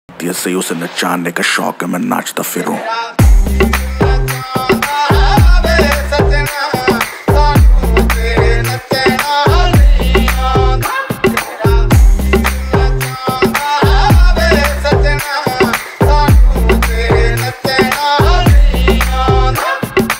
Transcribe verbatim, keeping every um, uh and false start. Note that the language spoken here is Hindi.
सही उसे नचाने का शौक है, मैं नाचता फिरूं।